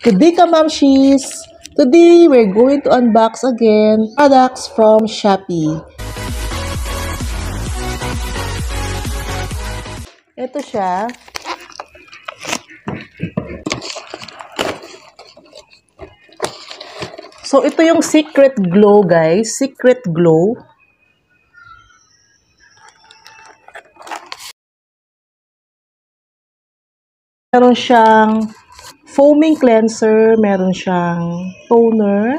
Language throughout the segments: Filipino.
Today, Kamamshis, today we're going to unbox again products from Shopee. Ito siya. So, ito yung Secret Glow, guys. Secret Glow. Meron siyang foaming cleanser, meron siyang toner,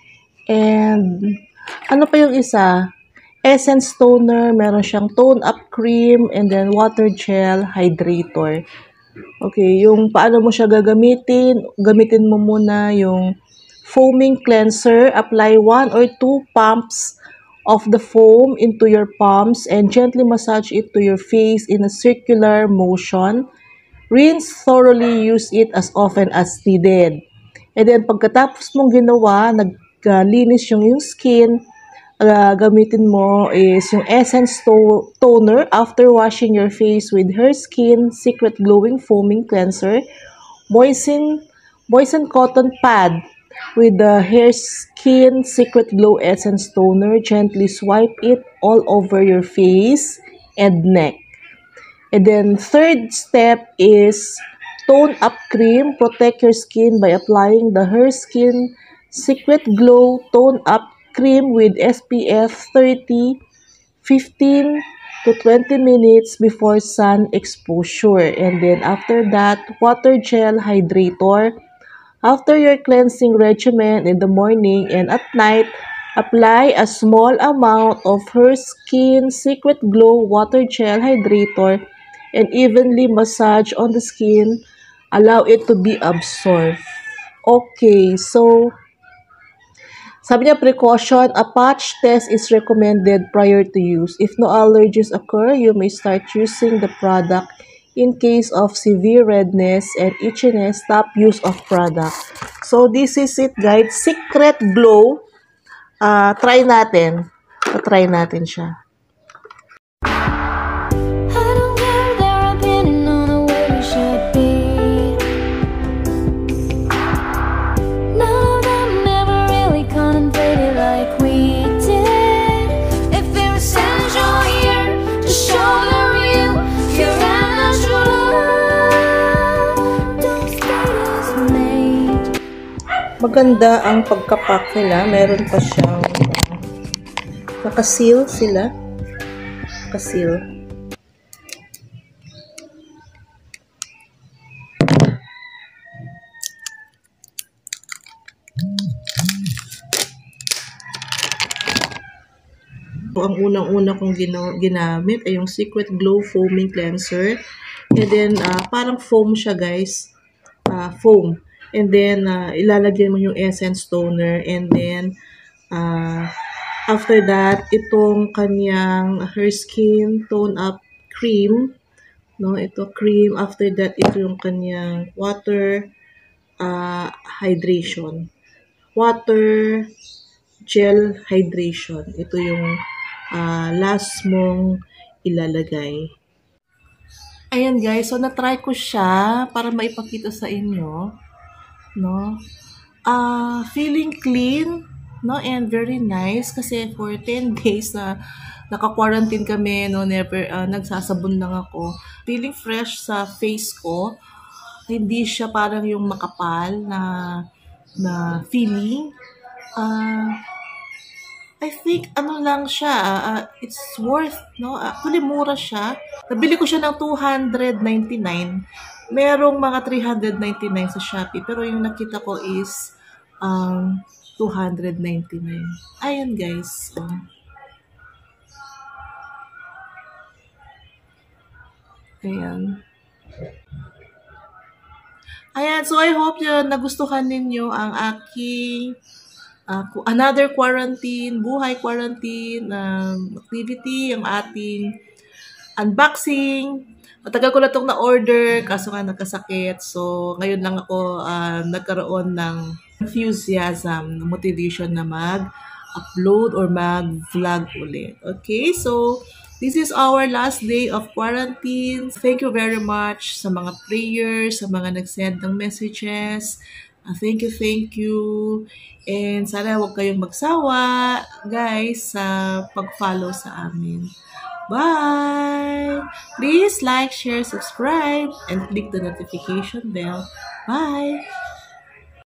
and ano pa yung isa? Essence toner, meron siyang tone-up cream, and then water gel hydrator. Okay, yung paano mo siya gamitin mo muna yung foaming cleanser. Apply 1 or 2 pumps of the foam into your palms and gently massage it to your face in a circular motion. Rinse thoroughly, use it as often as needed. And then, pagkatapos mong ginawa, naglinis yung skin, gamitin mo is yung Essence Toner after washing your face with Her Skin Secret Glowing Foaming Cleanser. Moisten cotton pad with the Her Skin Secret Glow Essence Toner. Gently swipe it all over your face and neck. And then, third step is Tone Up Cream. Protect your skin by applying the Her Skin Secret Glow Tone Up Cream with SPF 30, 15 to 20 minutes before sun exposure. And then, after that, Water Gel Hydrator. After your cleansing regimen in the morning and at night, apply a small amount of Her Skin Secret Glow Water Gel Hydrator and evenly massage on the skin. Allow it to be absorbed. Okay, so sabi niya, precaution, a patch test is recommended prior to use. If no allergies occur, you may start using the product. In case of severe redness and itchiness, stop use of product. So this is it, guys. Secret Glow. Try natin. Try natin siya. Maganda ang pagkapak nila. Meron pa siyang nakaseal sila. Nakaseal. Ang unang-una kong ginamit ay yung Secret Glow Foaming Cleanser. And then, parang foam siya, guys. Foam. And then, ilalagyan mo yung Essence Toner. And then, after that, itong kanyang Her Skin Tone Up Cream. No? Ito, cream. After that, ito yung kanyang water hydration. Water gel hydration. Ito yung last mong ilalagay. Ayan, guys. So, na-try ko siya para maipakita sa inyo. No? Feeling clean, no? And very nice kasi for 10 days na naka-quarantine kami, no? Never, nagsasabon lang ako. Feeling fresh sa face ko. Hindi siya parang yung makapal na feeling. I think, ano lang siya, it's worth, no? Actually, mura siya. Nabili ko siya ng $299. Merong mga $399 sa Shopee, pero yung nakita ko is $299. Ayan, guys. Ayan. Ayan, so I hope nagustuhan ninyo ang aking another quarantine, buhay quarantine activity, ang ating unboxing. Matagal ko na itong na-order, kaso nga nagkasakit. So, ngayon lang ako nagkaroon ng enthusiasm, motivation na mag-upload or mag-vlog ulit. Okay, so this is our last day of quarantine. Thank you very much sa mga prayers, sa mga nag-send ng messages. Thank you. And sana huwag kayong magsawa, guys, sa pag-follow sa amin. Bye! Please like, share, subscribe, and click the notification bell. Bye!